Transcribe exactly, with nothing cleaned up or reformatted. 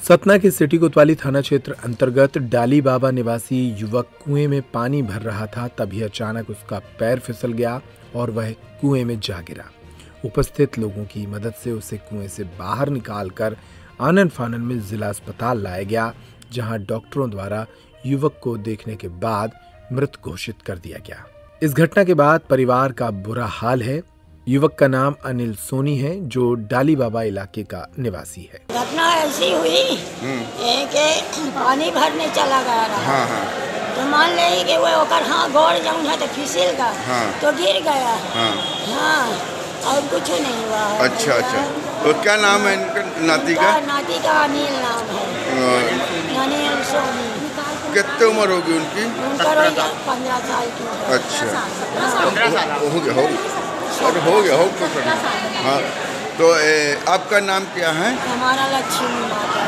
सतना के सिटी कोतवाली थाना क्षेत्र अंतर्गत डाली बाबा निवासी युवक कुएं में पानी भर रहा था। तभी अचानक उसका पैर फिसल गया और वह कुएं में जा गिरा। उपस्थित लोगों की मदद से उसे कुएं से बाहर निकालकर आनन फानन में जिला अस्पताल लाया गया, जहां डॉक्टरों द्वारा युवक को देखने के बाद मृत घोषित कर दिया गया। इस घटना के बाद परिवार का बुरा हाल है। युवक का नाम अनिल सोनी है, जो डाली बाबा इलाके का निवासी है। घटना ऐसी हुई कि पानी भरने चला गया रहा। हाँ, हाँ। तो मान ले कि वो ओकर हाँ गौर जाऊँ है तो फिसल गया। हाँ। तो गिर गया। हाँ। हाँ, और कुछ नहीं हुआ। अच्छा अच्छा। तो क्या नाम है इनका नाती का? नाती का अनिल नाम है, अनिल सोनी। कितनी उम्र होगी उनकी? पंद्रह साल की। अच्छा, हो गया हो और हो गया हो तो हाँ। तो ए, आपका नाम क्या है? हमारा लक्ष्मी माता।